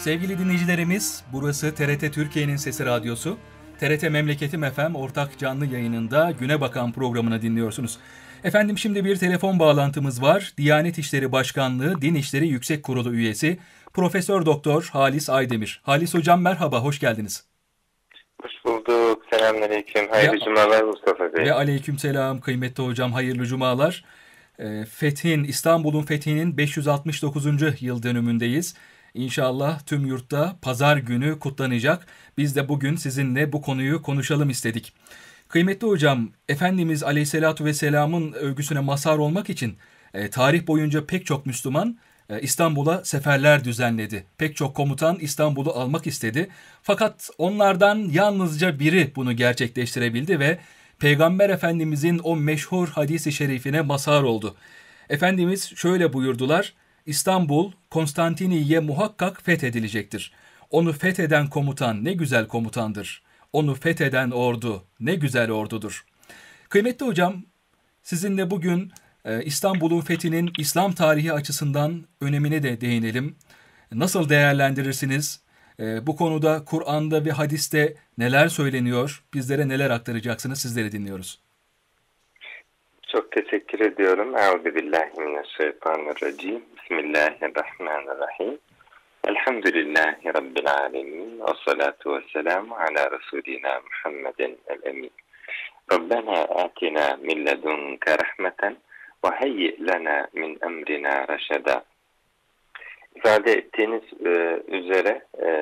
Sevgili dinleyicilerimiz, burası TRT Türkiye'nin Sesi Radyosu. TRT Memleketim FM ortak canlı yayınında Güne Bakan programını dinliyorsunuz. Efendim şimdi bir telefon bağlantımız var. Diyanet İşleri Başkanlığı Din İşleri Yüksek Kurulu üyesi Profesör Doktor Halis Aydemir. Halis Hocam merhaba, hoş geldiniz. Hoş bulduk. Selamünaleyküm. Hayırlı cumalar Mustafa Bey. Ve aleykümselam kıymetli hocam, hayırlı cumalar. İstanbul'un fethinin 569. yıl dönümündeyiz. İnşallah tüm yurtta pazar günü kutlanacak. Biz de bugün sizinle bu konuyu konuşalım istedik. Kıymetli hocam, Efendimiz Aleyhisselatü Vesselam'ın övgüsüne mazhar olmak için tarih boyunca pek çok Müslüman İstanbul'a seferler düzenledi. Pek çok komutan İstanbul'u almak istedi. Fakat onlardan yalnızca biri bunu gerçekleştirebildi ve Peygamber Efendimizin o meşhur hadisi şerifine mazhar oldu. Efendimiz şöyle buyurdular: İstanbul, Konstantiniyye muhakkak fethedilecektir. Onu fetheden komutan ne güzel komutandır. Onu fetheden ordu ne güzel ordudur. Kıymetli hocam, sizinle bugün İstanbul'un fethinin İslam tarihi açısından önemine de değinelim. Nasıl değerlendirirsiniz? Bu konuda Kur'an'da ve hadiste neler söyleniyor? Bizlere neler aktaracaksınız? Sizleri dinliyoruz. Çok teşekkür ediyorum. Euzubillahimineşşeytanirracim. Bismillahirrahmanirrahim. Elhamdülillahi Rabbil alemin. Ve salatu ve selamu ala Resulina Muhammedin el-emin. Rabbena atina min ledunke rahmeten ve heyyi lana min emrina raşeda. İfade ettiğiniz üzere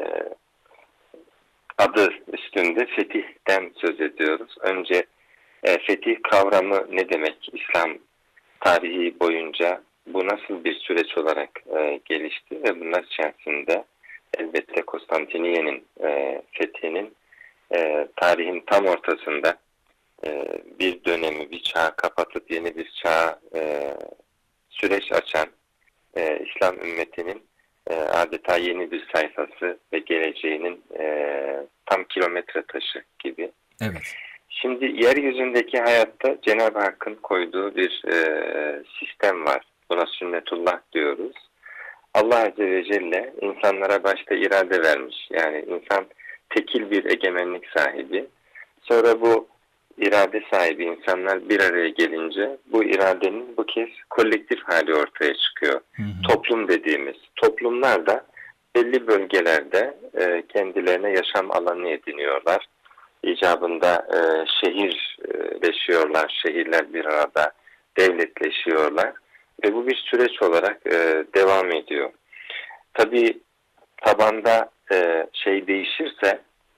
adı üstünde fetihten söz ediyoruz. Önce fetih kavramı ne demek? İslam tarihi boyunca bu nasıl bir süreç olarak gelişti ve bunlar içerisinde elbette Konstantiniye'nin fethinin tarihin tam ortasında bir dönemi, bir çağı kapatıp yeni bir çağa süreç açan İslam ümmetinin adeta yeni bir sayfası ve geleceğinin tam kilometre taşı gibi. Evet. Şimdi yeryüzündeki hayatta Cenab-ı Hakk'ın koyduğu bir sistem var. Buna sünnetullah diyoruz. Allah Azze ve Celle insanlara başta irade vermiş. Yani insan tekil bir egemenlik sahibi. Sonra bu irade sahibi insanlar bir araya gelince bu iradenin bu kez kolektif hali ortaya çıkıyor. Toplum dediğimiz. Toplumlar da belli bölgelerde kendilerine yaşam alanı ediniyorlar. İcabında şehirleşiyorlar, şehirler bir arada devletleşiyorlar ve bu bir süreç olarak devam ediyor. Tabii tabanda değişirse,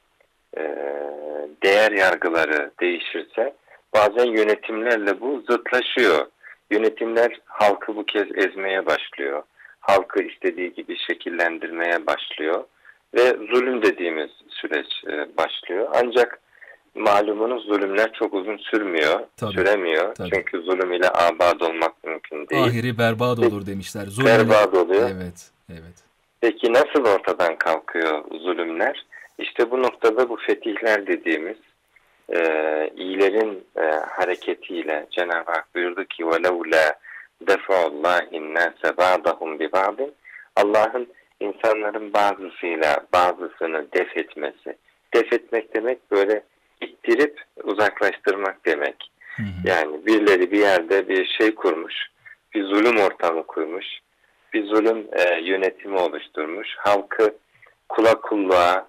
değer yargıları değişirse bazen yönetimlerle bu zıtlaşıyor. Yönetimler halkı bu kez ezmeye başlıyor. Halkı istediği gibi şekillendirmeye başlıyor. Ve zulüm dediğimiz süreç başlıyor. Ancak malumunuz zulümler çok uzun süremiyor. Tabii. Çünkü zulüm ile abad olmak mümkün değil. Ahiri berbat olur demişler. Berbat oluyor. Evet. Peki nasıl ortadan kalkıyor zulümler? İşte bu noktada bu fetihler dediğimiz iyilerin hareketiyle Cenab-ı Hak buyurdu ki وَلَوْلَا دَفَعُ اللّٰهِ النَّاسَ بَعْضَهُمْ بِبَعْضٍ Allah'ın insanların bazısıyla bazısını def etmesi. Def etmek demek böyle ittirip uzaklaştırmak demek. Yani birileri bir yerde bir şey kurmuş, bir zulüm ortamı kurmuş, bir zulüm yönetimi oluşturmuş, halkı kula kulluğa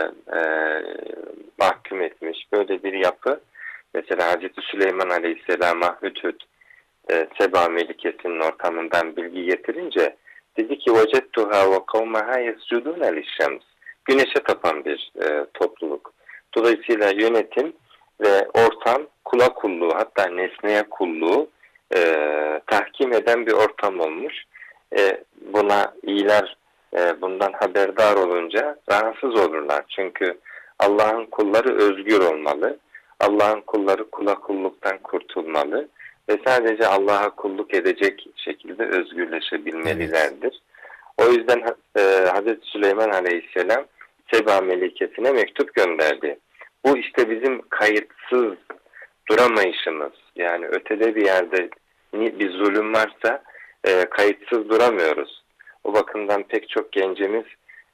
mahkum etmiş böyle bir yapı. Mesela Hazreti Süleyman Aleyhisselam'a Hüdhüd Seba Melikesi'nin ortamından bilgi getirince dedi ki وَجَدْتُهَا وَقَوْمَهَا يَسْجُدُونَ لِلشَّمْسِ Güneşe tapan bir topluluk. Dolayısıyla yönetim ve ortam kula kulluğu hatta nesneye kulluğu tahkim eden bir ortam olmuş. Buna iyiler bundan haberdar olunca rahatsız olurlar. Çünkü Allah'ın kulları özgür olmalı. Allah'ın kulları kula kulluktan kurtulmalı. Ve sadece Allah'a kulluk edecek şekilde özgürleşebilmelilerdir. O yüzden Hazreti Süleyman Aleyhisselam Seba Melikesi'ne mektup gönderdi. Bu işte bizim kayıtsız duramayışımız. Yani ötede bir yerde bir zulüm varsa kayıtsız duramıyoruz. O bakımdan pek çok gencimiz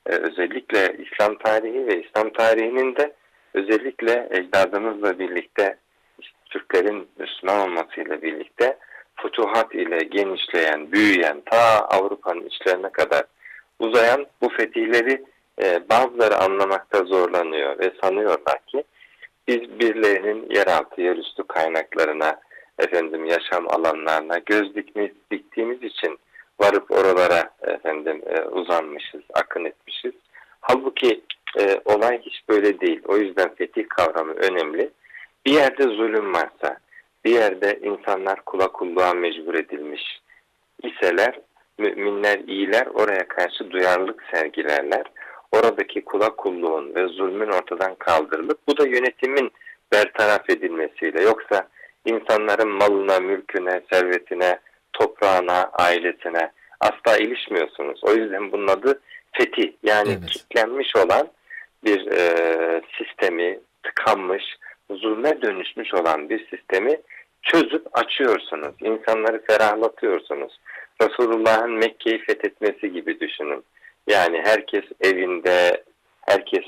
özellikle İslam tarihi ve İslam tarihinin de özellikle ecdadımızla birlikte Türklerin Müslüman olmasıyla birlikte fütuhat ile genişleyen, büyüyen, ta Avrupa'nın içlerine kadar uzayan bu fetihleri bazıları anlamakta zorlanıyor ve sanıyorlar ki biz birilerinin yeraltı, yerüstü kaynaklarına, yaşam alanlarına göz diktiğimiz için varıp oralara uzanmışız, akın etmişiz. Halbuki olay hiç böyle değil. O yüzden fetih kavramı önemli. Bir yerde zulüm varsa, bir yerde insanlar kula kulluğa mecbur edilmiş iseler, müminler, iyiler oraya karşı duyarlılık sergilerler. Oradaki kula kulluğun ve zulmün ortadan kaldırılıp bu da yönetimin bertaraf edilmesiyle, yoksa insanların malına, mülküne, servetine, toprağına, ailesine asla ilişmiyorsunuz. O yüzden bunun adı fetih. Yani kilitlenmiş olan bir sistemi, tıkanmış, zulme dönüşmüş olan bir sistemi çözüp açıyorsunuz. İnsanları ferahlatıyorsunuz. Resulullah'ın Mekke'yi fethetmesi gibi düşünün. Yani herkes evinde, herkes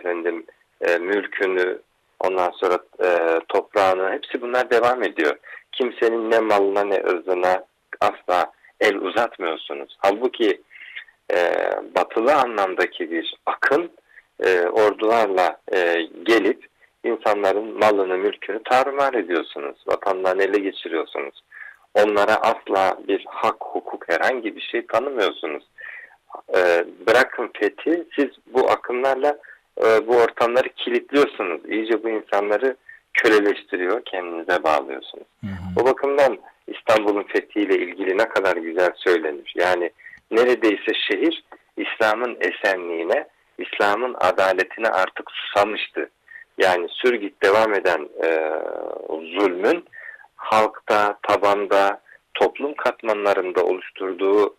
mülkünü, ondan sonra toprağını, hepsi bunlar devam ediyor. Kimsenin ne malına ne ırzına asla el uzatmıyorsunuz. Halbuki batılı anlamdaki bir akın ordularla gelip insanların malını, mülkünü tarumar ediyorsunuz. Vatanlarını ele geçiriyorsunuz. Onlara asla bir hak, hukuk, herhangi bir şey tanımıyorsunuz. Bırakın fethi, siz bu akımlarla bu ortamları kilitliyorsunuz. İyice bu insanları köleleştiriyor, kendinize bağlıyorsunuz. Hı hı. O bakımdan İstanbul'un fethiyle ilgili ne kadar güzel söylenir. Yani neredeyse şehir İslam'ın esenliğine, İslam'ın adaletine artık susamıştı. Yani sürgüt devam eden zulmün halkta, tabanda, toplum katmanlarında oluşturduğu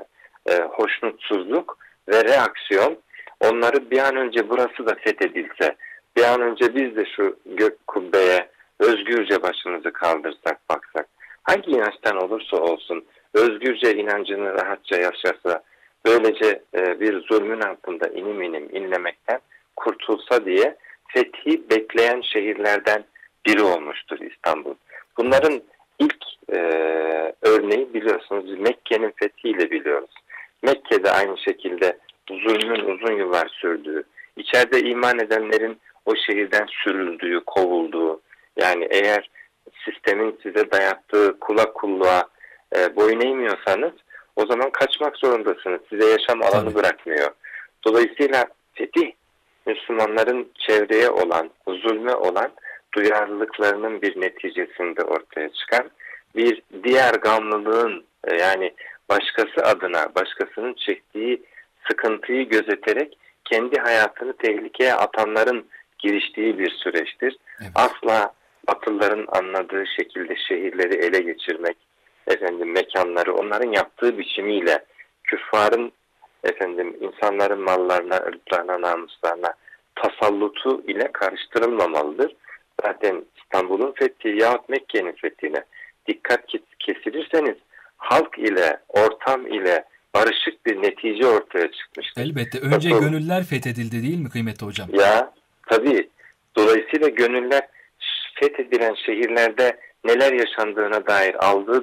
hoşnutsuzluk ve reaksiyon, onları bir an önce burası da fethedilse, bir an önce biz de şu gök kubbeye özgürce başımızı kaldırsak, baksak, hangi inançtan olursa olsun özgürce inancını rahatça yaşasa, böylece bir zulmün altında inim inim inlemekten kurtulsa diye fethi bekleyen şehirlerden biri olmuştur İstanbul. Bunların ilk örneği biliyorsunuz Mekke'nin fethiyle biliyoruz. Mekke'de aynı şekilde zulmün uzun yıllar sürdüğü, içeride iman edenlerin o şehirden sürüldüğü, kovulduğu, yani eğer sistemin size dayattığı kula kulluğa boyun eğmiyorsanız o zaman kaçmak zorundasınız. Size yaşam alanı bırakmıyor. Dolayısıyla fetih, Müslümanların çevreye olan, zulme olan duyarlılıklarının bir neticesinde ortaya çıkan bir diğer gamlılığın, yani başkası adına, başkasının çektiği sıkıntıyı gözeterek kendi hayatını tehlikeye atanların giriştiği bir süreçtir. Evet. Asla Batılıların anladığı şekilde şehirleri ele geçirmek, mekanları onların yaptığı biçimiyle küffarın insanların mallarına, ırklarına, namuslarına tasallutu ile karıştırılmamalıdır. Zaten İstanbul'un fethi yahut Mekke'nin fethine dikkat kesilirseniz halk ile, ortam ile barışık bir netice ortaya çıkmıştır. Elbette. Önce gönüller fethedildi değil mi kıymetli hocam? Ya tabii. Dolayısıyla gönüller fethedilen şehirlerde neler yaşandığına dair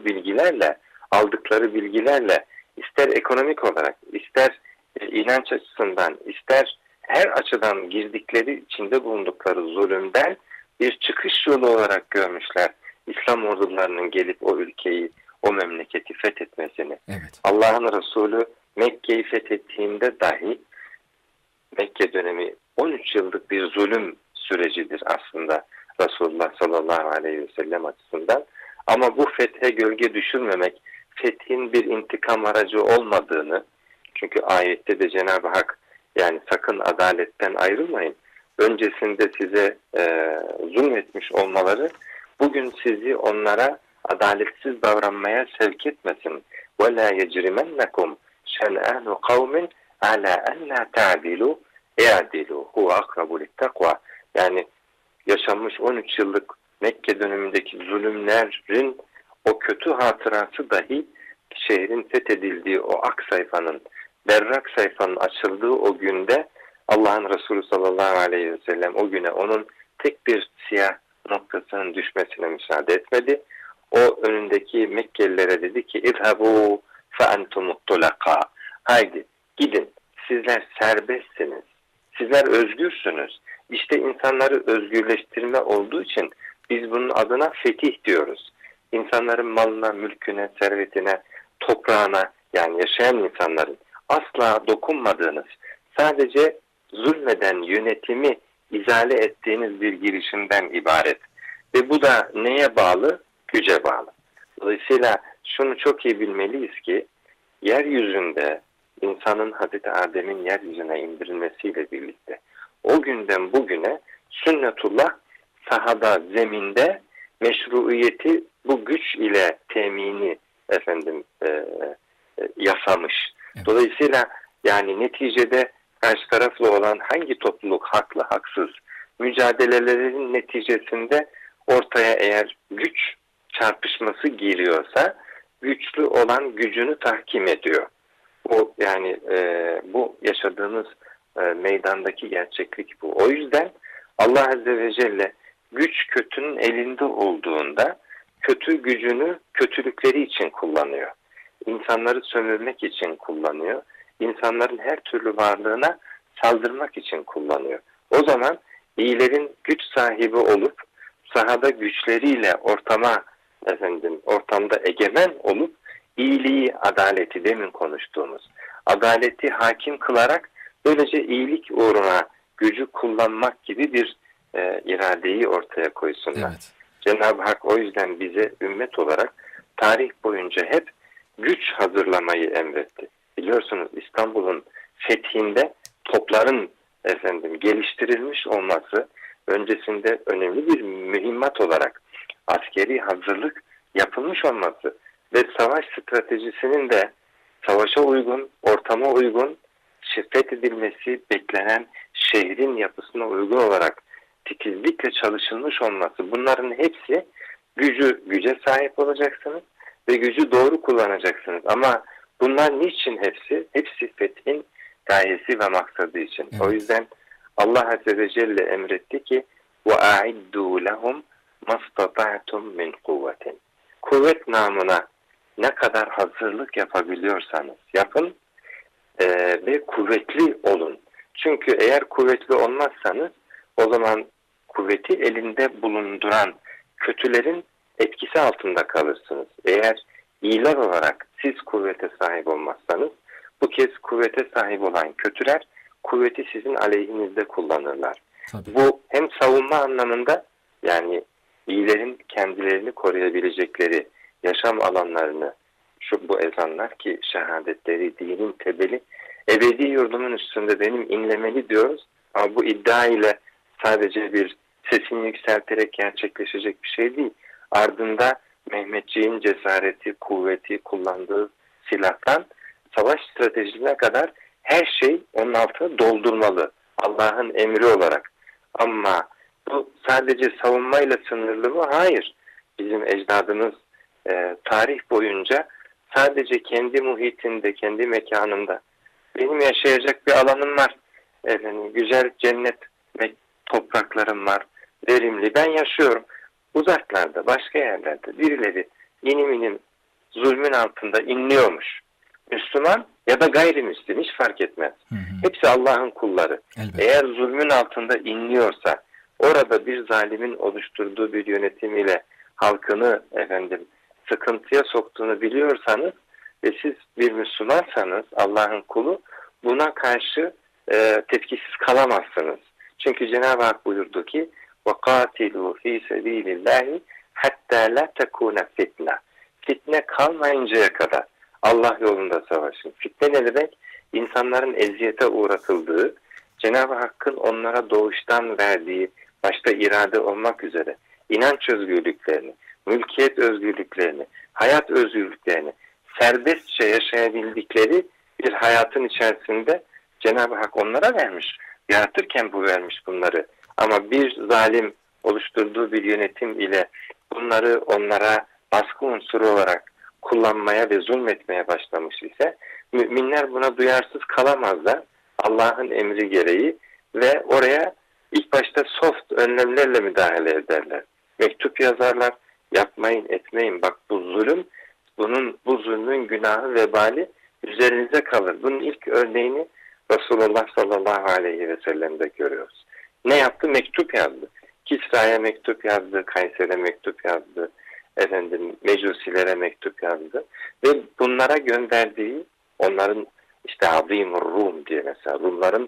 aldıkları bilgilerle ister ekonomik olarak, ister inanç açısından, ister her açıdan girdikleri, içinde bulundukları zulümden bir çıkış yolu olarak görmüşler İslam ordularının gelip o ülkeyi, o memleketi fethetmesini. Evet. Allah'ın Resulü Mekke'yi fethettiğinde dahi, Mekke dönemi 13 yıllık bir zulüm sürecidir aslında Resulullah sallallahu aleyhi ve sellem açısından. Ama bu fethe gölge düşürmemek, fethin bir intikam aracı olmadığını, çünkü ayette de Cenab-ı Hak yani sakın adaletten ayrılmayın, öncesinde size zulmetmiş olmaları bugün sizi onlara adaletsiz davranmaya sevk etmesin. وَلَا يَجْرِمَنَّكُمْ شَنْآنُ قَوْمٍ عَلَى أَنَّا تَعْدِلُوا اَعْدِلُوا هُوَ أَقْرَبُ لِلتَّقْوَى. Yani yaşanmış 13 yıllık Mekke dönemindeki zulümlerin o kötü hatırası dahi şehrin fethedildiği o ak sayfanın berrak sayfanın açıldığı o günde Allah'ın Resulü sallallahu aleyhi ve sellem o güne onun tek bir siyah noktasının düşmesine müsaade etmedi. O önündeki Mekkelilere dedi ki İzhabu fe entumut tulaka. Haydi gidin, sizler serbestsiniz. Sizler özgürsünüz. İşte insanları özgürleştirme olduğu için biz bunun adına fetih diyoruz. İnsanların malına, mülküne, servetine, toprağına, yani yaşayan insanların asla dokunmadığınız, sadece zulmeden yönetimi izale ettiğiniz bir girişimden ibaret. Ve bu da neye bağlı? Güce bağlı. Dolayısıyla şunu çok iyi bilmeliyiz ki yeryüzünde insanın Hazreti Adem'in yeryüzüne indirilmesiyle birlikte o günden bugüne sünnetullah sahada, zeminde meşruiyeti bu güç ile temini yasamış. Dolayısıyla yani neticede karşı taraflı olan hangi topluluk haklı, haksız mücadelelerin neticesinde ortaya eğer güç çarpışması giriyorsa güçlü olan gücünü tahkim ediyor. O yani bu yaşadığımız meydandaki gerçeklik bu. O yüzden Allah Azze ve Celle güç kötünün elinde olduğunda kötü gücünü kötülükleri için kullanıyor. İnsanları sömürmek için kullanıyor. İnsanların her türlü varlığına saldırmak için kullanıyor. O zaman iyilerin güç sahibi olup sahada güçleriyle ortamda egemen olup iyiliği, adaleti demin konuştuğumuz adaleti hakim kılarak böylece iyilik uğruna gücü kullanmak gibi bir iradeyi ortaya koysunlar. Evet. Cenab-ı Hak o yüzden bize ümmet olarak tarih boyunca hep güç hazırlamayı emretti. Biliyorsunuz İstanbul'un fethinde topların geliştirilmiş olması öncesinde önemli bir mühimmat olarak askeri hazırlık yapılmış olması ve savaş stratejisinin de savaşa uygun, ortama uygun, fethedilmesi beklenen şehrin yapısına uygun olarak titizlikle çalışılmış olması, bunların hepsi güce sahip olacaksınız ve gücü doğru kullanacaksınız. Ama bunlar niçin hepsi? Hepsi fethin gayesi ve maksadı için. Evet. O yüzden Allah Azze ve Celle emretti ki وَاَعِدُّوا لَهُمْ مَسْتَطَعْتُمْ مِنْ قُوَّةٍ. Kuvvet namına ne kadar hazırlık yapabiliyorsanız yapın ve kuvvetli olun. Çünkü eğer kuvvetli olmazsanız o zaman kuvveti elinde bulunduran kötülerin etkisi altında kalırsınız. Eğer iyiler olarak siz kuvvete sahip olmazsanız bu kez kuvvete sahip olan kötüler kuvveti sizin aleyhinizde kullanırlar. Tabii. Bu hem savunma anlamında, yani iyilerin kendilerini koruyabilecekleri yaşam alanlarını, bu ezanlar ki şehadetleri, dinin tebeli, ebedi yurdumun üstünde benim inlemeli diyoruz. Ama bu iddia ile sadece bir sesini yükselterek gerçekleşecek bir şey değil. Ardında Mehmetçiğin cesareti, kuvveti, kullandığı silahtan savaş stratejisine kadar her şey onun altını doldurmalı. Allah'ın emri olarak. Ama bu sadece savunmayla sınırlı mı? Hayır. Bizim ecdadımız tarih boyunca sadece kendi muhitinde, kendi mekanında benim yaşayacak bir alanım var. Güzel cennet ve topraklarım var. Verimli. Ben yaşıyorum. Uzaklarda, başka yerlerde birileri inim inim zulmün altında inliyormuş. Müslüman ya da gayrimüslim hiç fark etmez. Hı hı. Hepsi Allah'ın kulları. Elbette. Eğer zulmün altında inliyorsa, orada bir zalimin oluşturduğu bir yönetim ile halkını sıkıntıya soktuğunu biliyorsanız ve siz bir Müslümansanız, Allah'ın kulu, buna karşı tepkisiz kalamazsınız. Çünkü Cenab-ı Hak buyurdu ki وَقَاتِلُوا ف۪ي سَب۪يلِ اللّٰهِ حَتَّى لَا تَكُونَ fitne. Fitne kalmayıncaya kadar Allah yolunda savaşın. Fitne ne demek? İnsanların eziyete uğratıldığı, Cenab-ı Hakk'ın onlara doğuştan verdiği, başta irade olmak üzere, inanç özgürlüklerini, mülkiyet özgürlüklerini, hayat özgürlüklerini serbestçe yaşayabildikleri bir hayatın içerisinde Cenab-ı Hak onlara vermiş. Yaratırken bu vermiş bunları. Ama bir zalim oluşturduğu bir yönetim ile bunları onlara baskı unsuru olarak kullanmaya ve zulmetmeye başlamış ise müminler buna duyarsız kalamazlar Allah'ın emri gereği ve oraya ilk başta soft önlemlerle müdahale ederler. Mektup yazarlar, yapmayın etmeyin bak bu zulüm, bu zulmün günahı vebali üzerinize kalır. Bunun ilk örneğini Resulullah sallallahu aleyhi ve sellem'de görüyoruz. Ne yaptı? Mektup yazdı. Kisra'ya mektup yazdı, Kayser'e mektup yazdı, Mecusilere mektup yazdı ve bunlara gönderdiği onların işte Azimur Rum diye mesela Rumların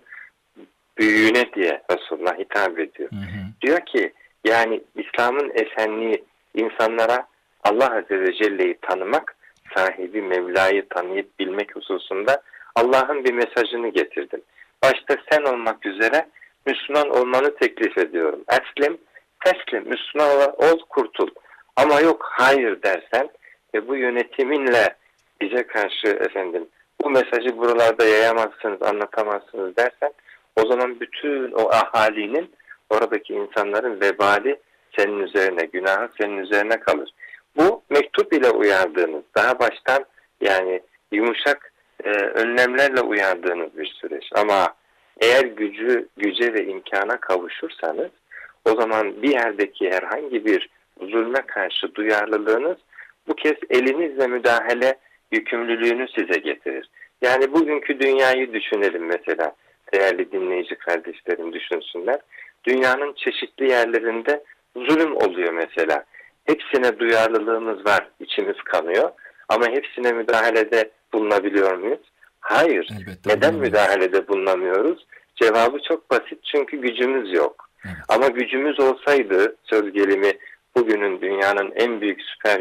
büyüğüne diye Resulullah hitap ediyor. Hı hı. Diyor ki yani İslam'ın esenliği insanlara Allah Azze ve Celle'yi tanımak, sahibi Mevla'yı tanıyıp bilmek hususunda Allah'ın bir mesajını getirdim. Başta sen olmak üzere Müslüman olmanı teklif ediyorum. Eslim, teslim, Müslüman ol, kurtul. Ama yok hayır dersen ve bu yönetiminle bize karşı bu mesajı buralarda yayamazsınız, anlatamazsınız dersen o zaman bütün o ahalinin, oradaki insanların vebali senin üzerine, günahı senin üzerine kalır. Bu mektup ile uyardığınız, daha baştan yani yumuşak önlemlerle uyardığınız bir süreç. Ama eğer güce ve imkana kavuşursanız o zaman bir yerdeki herhangi bir zulme karşı duyarlılığınız bu kez elinizle müdahale yükümlülüğünü size getirir. Yani bugünkü dünyayı düşünelim mesela. Değerli dinleyici kardeşlerim düşünsünler. Dünyanın çeşitli yerlerinde zulüm oluyor mesela. Hepsine duyarlılığımız var, içimiz kanıyor. Ama hepsine müdahalede bulunabiliyor muyuz? Hayır. Elbette. Neden müdahalede bulunamıyoruz? Cevabı çok basit çünkü gücümüz yok. Evet. Ama gücümüz olsaydı söz gelimi bugünün dünyanın en büyük süper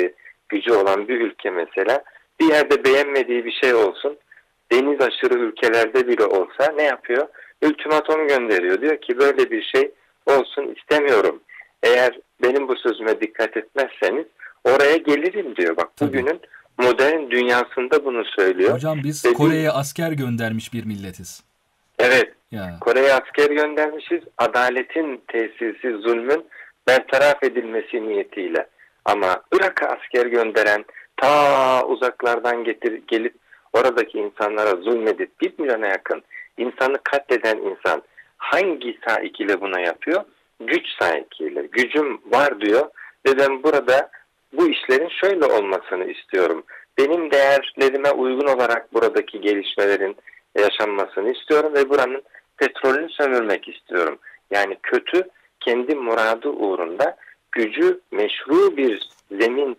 gücü olan bir ülke mesela bir yerde beğenmediği bir şey olsun deniz aşırı ülkelerde bile olsa ne yapıyor? Ultimatom gönderiyor. Diyor ki böyle bir şey olsun istemiyorum. Eğer benim bu sözüme dikkat etmezseniz oraya gelirim diyor. Bak bugünün modern dünyasında bunu söylüyor. Hocam biz Kore'ye asker göndermiş bir milletiz. Evet. Kore'ye asker göndermişiz. Adaletin tesisi, zulmün bertaraf edilmesi niyetiyle. Ama Irak'a asker gönderen, ta uzaklardan gelip oradaki insanlara zulmedip 1 milyona yakın insanı katleden insan hangi saikiyle buna yapıyor? Güç saikiyle. Gücüm var diyor ve ben burada bu işlerin şöyle olmasını istiyorum. Benim değerlerime uygun olarak buradaki gelişmelerin yaşanmasını istiyorum ve buranın petrolünü sömürmek istiyorum. Yani kötü kendi muradı uğrunda gücü meşru bir zemin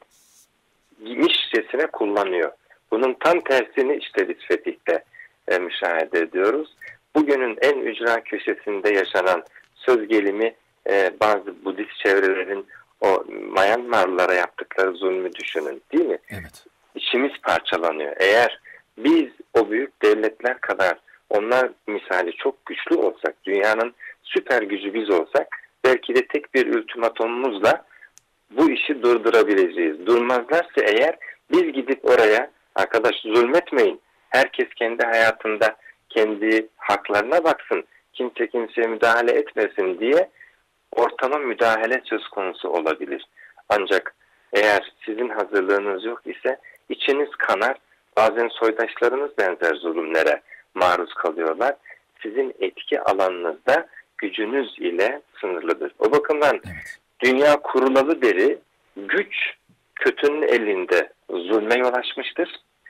giymişçesine kullanıyor. Bunun tam tersini işte biz Fetih'te müşahede ediyoruz. Bugünün en ücra köşesinde yaşanan söz gelimi bazı Budist çevrelerin o Myanmarlılara yaptıkları zulmü düşünün değil mi? Evet. İçimiz parçalanıyor. Eğer biz o büyük devletler kadar onlar misali çok güçlü olsak, dünyanın süper gücü biz olsak belki de tek bir ultimatomumuzla bu işi durdurabileceğiz. Durmazlarsa eğer biz gidip oraya arkadaş zulmetmeyin, herkes kendi hayatında kendi haklarına baksın, kimse kimseye müdahale etmesin diye ortama müdahale söz konusu olabilir. Ancak eğer sizin hazırlığınız yok ise içiniz kanar, bazen soydaşlarınız benzer zulümlere maruz kalıyorlar. Sizin etki alanınızda gücünüz ile sınırlıdır. O bakımdan dünya kurulalı beri güç kötünün elinde zulme yol açmıştır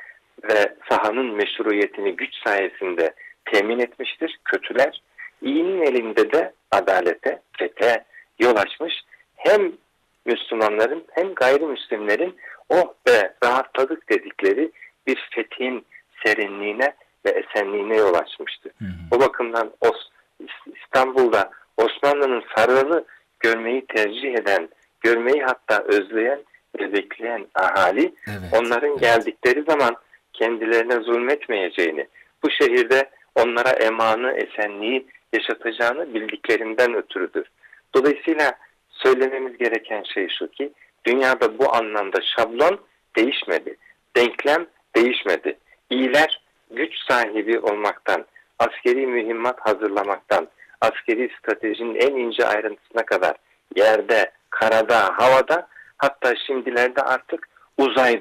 ve sahanın meşruiyetini güç sayesinde temin etmiştir kötüler. İyinin elinde de adalete, fethe yol açmış. Hem Müslümanların hem gayrimüslimlerin oh be rahatladık dedikleri bir fethin serinliğine ve esenliğine yol açmıştır. O bakımdan İstanbul'da Osmanlı'nın sarığını görmeyi tercih eden, görmeyi hatta özleyen ve bekleyen ahali onların geldikleri zaman kendilerine zulmetmeyeceğini, bu şehirde onlara emanı, esenliği yaşatacağını bildiklerinden ötürüdür. Dolayısıyla söylememiz gereken şey şu ki, dünyada bu anlamda şablon değişmedi, denklem değişmedi. İyiler güç sahibi olmaktan, askeri mühimmat hazırlamaktan, askeri stratejinin en ince ayrıntısına kadar yerde, karada, havada, hatta şimdilerde artık uzayda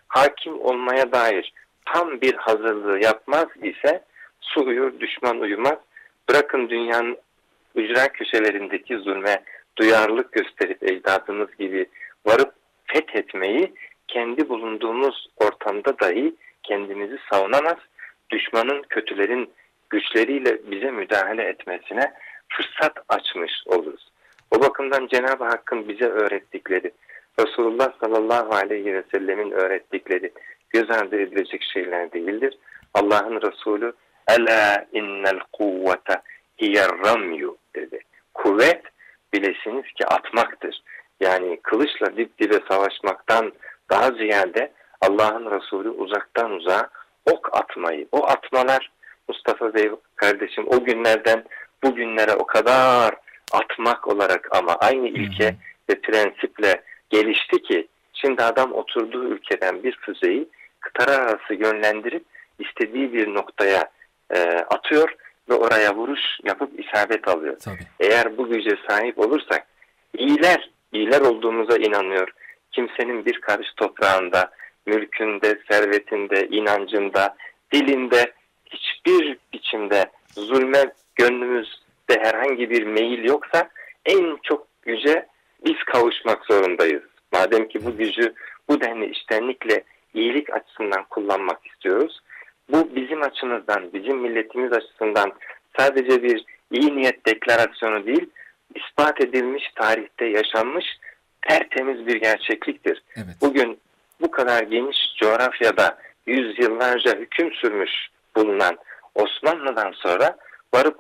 hakim olmaya dair tam bir hazırlığı yapmaz ise su uyur, düşman uyumaz. Bırakın dünyanın ücra köşelerindeki zulme duyarlılık gösterip ecdadımız gibi varıp fethetmeyi, kendi bulunduğumuz ortamda dahi kendimizi savunamaz, düşmanın, kötülerin güçleriyle bize müdahale etmesine fırsat açmış oluruz. O bakımdan Cenab-ı Hakk'ın bize öğrettikleri, Resulullah sallallahu aleyhi ve sellemin öğrettikleri göz ardı edilecek şeyler değildir. Allah'ın Resulü "Ela innel kuvvete hiyerramyu" dedi. Kuvvet, bilesiniz ki atmaktır. Yani kılıçla dip dibe savaşmaktan daha ziyade Allah'ın Resulü uzaktan uzağa ok atmayı, o atmalar Mustafa Bey kardeşim o günlerden bugünlere o kadar atmak olarak ama aynı ilke ve prensiple gelişti ki şimdi adam oturduğu ülkeden bir füzeyi kıtalar arası yönlendirip istediği bir noktaya atıyor ve oraya vuruş yapıp isabet alıyor. Tabii. Eğer bu güce sahip olursak iyiler olduğumuza inanıyor. Kimsenin bir karış toprağında, mülkünde, servetinde, inancında, dilinde hiçbir biçimde zulme gönlümüzde herhangi bir meyil yoksa en çok güce biz kavuşmak zorundayız. Madem ki bu gücü bu denli içtenlikle iyilik açısından kullanmak istiyoruz. Bu bizim açımızdan, bizim milletimiz açısından sadece bir iyi niyet deklarasyonu değil, ispat edilmiş, tarihte yaşanmış tertemiz bir gerçekliktir. Evet. Bugün bu kadar geniş coğrafyada yüzyıllarca hüküm sürmüş bulunan Osmanlı'dan sonra varıp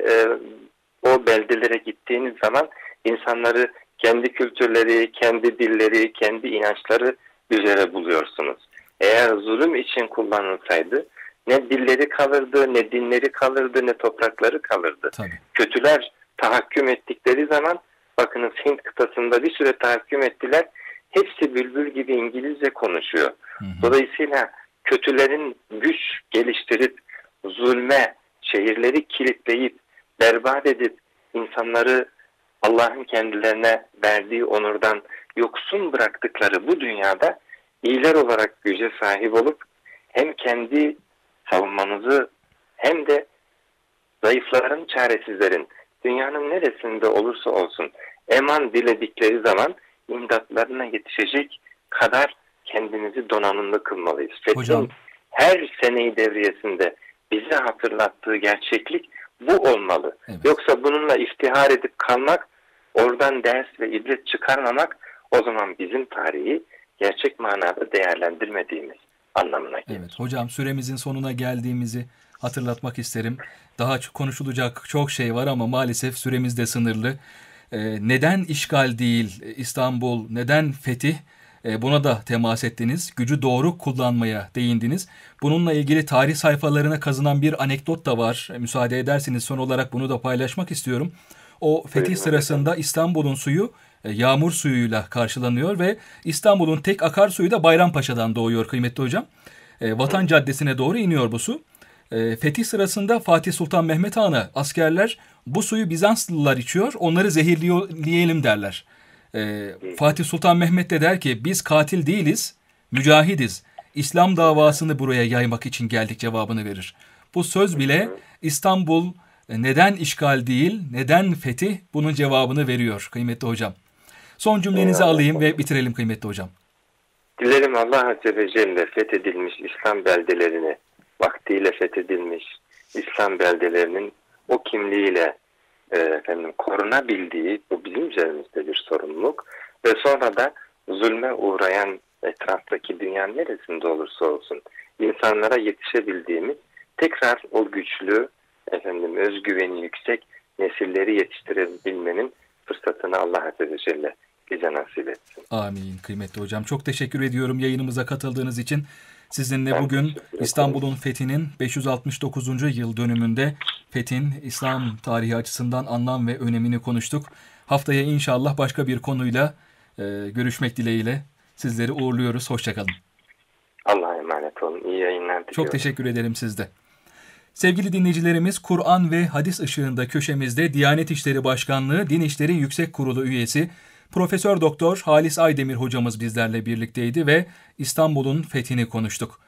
o beldelere gittiğiniz zaman insanları kendi kültürleri, kendi dilleri, kendi inançları üzere buluyorsunuz. Eğer zulüm için kullanılsaydı ne dilleri kalırdı, ne dinleri kalırdı, ne toprakları kalırdı. Tabii. Kötüler tahakküm ettikleri zaman bakınız Hint kıtasında bir süre tahakküm ettiler. Hepsi bülbül gibi İngilizce konuşuyor. Dolayısıyla kötülerin güç geliştirip zulme, şehirleri kilitleyip, berbat edip insanları Allah'ın kendilerine verdiği onurdan yoksun bıraktıkları bu dünyada iyiler olarak güce sahip olup hem kendi savunmanızı hem de zayıfların, çaresizlerin dünyanın neresinde olursa olsun eman diledikleri zaman imdatlarına yetişecek kadar kendimizi donanımlı kılmalıyız. Fethin her seneyi devriyesinde bize hatırlattığı gerçeklik bu olmalı. Evet. Yoksa bununla iftihar edip kalmak, oradan ders ve ibret çıkarmamak o zaman bizim tarihi gerçek manada değerlendirmediğimiz anlamına gelir. Evet hocam, süremizin sonuna geldiğimizi hatırlatmak isterim. Daha konuşulacak çok şey var ama maalesef süremiz de sınırlı. Neden işgal değil İstanbul, neden fetih? Buna da temas ettiniz. Gücü doğru kullanmaya değindiniz. Bununla ilgili tarih sayfalarına kazınan bir anekdot da var. Müsaade ederseniz son olarak bunu da paylaşmak istiyorum. O fetih sırasında İstanbul'un suyu yağmur suyuyla karşılanıyor ve İstanbul'un tek akarsuyu da Bayrampaşa'dan doğuyor kıymetli hocam. Vatan Caddesi'ne doğru iniyor bu su. Fetih sırasında Fatih Sultan Mehmet Han'a askerler bu suyu Bizanslılar içiyor, onları zehirleyelim derler. Fatih Sultan Mehmet de der ki biz katil değiliz, mücahidiz. İslam davasını buraya yaymak için geldik cevabını verir. Bu söz bile İstanbul neden işgal değil, neden fetih bunun cevabını veriyor kıymetli hocam. Son cümlenizi alayım ve bitirelim kıymetli hocam. Dilerim Allah Azze ve Celle fethedilmiş İslam beldelerini, vaktiyle fethedilmiş İslam beldelerinin o kimliğiyle korunabildiği, bu bizim üzerimizde bir sorumluluk ve sonra da zulme uğrayan etraftaki dünyanın neresinde olursa olsun insanlara yetişebildiğimiz, tekrar o güçlü, özgüveni yüksek nesilleri yetiştirebilmenin fırsatını Allah Azze ve Celle bize nasip etsin. Amin kıymetli hocam. Çok teşekkür ediyorum yayınımıza katıldığınız için. Sizinle bugün İstanbul'un fethinin 569. yıl dönümünde fethin İslam tarihi açısından anlam ve önemini konuştuk. Haftaya inşallah başka bir konuyla görüşmek dileğiyle sizleri uğurluyoruz. Hoşçakalın. Allah'a emanet olun. İyi yayınlar diliyorum. Çok teşekkür ederim siz de. Sevgili dinleyicilerimiz, Kur'an ve hadis ışığında köşemizde Diyanet İşleri Başkanlığı Din İşleri Yüksek Kurulu üyesi Profesör Doktor Halis Aydemir hocamız bizlerle birlikteydi ve İstanbul'un fethini konuştuk.